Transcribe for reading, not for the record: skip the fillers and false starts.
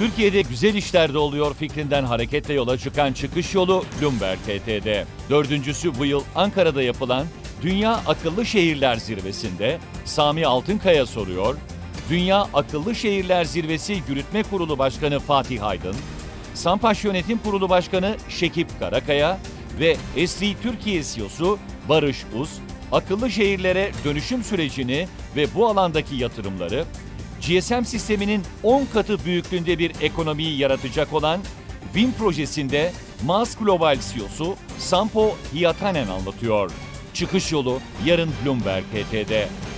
Türkiye'de güzel işler de oluyor fikrinden hareketle yola çıkan çıkış yolu Bloomberg TT'de. Dördüncüsü bu yıl Ankara'da yapılan Dünya Akıllı Şehirler Zirvesi'nde Sami Altınkaya soruyor, Dünya Akıllı Şehirler Zirvesi Yürütme Kurulu Başkanı Fatih Aydın, Sampaş Yönetim Kurulu Başkanı Şekip Karakaya ve Esri Türkiye CEO'su Barış Uz, akıllı şehirlere dönüşüm sürecini ve bu alandaki yatırımları, GSM sisteminin 10 katı büyüklüğünde bir ekonomiyi yaratacak olan WIN projesinde Mars Global CEO'su Sampo Hiatanen anlatıyor. Çıkış yolu yarın Bloomberg TT'de.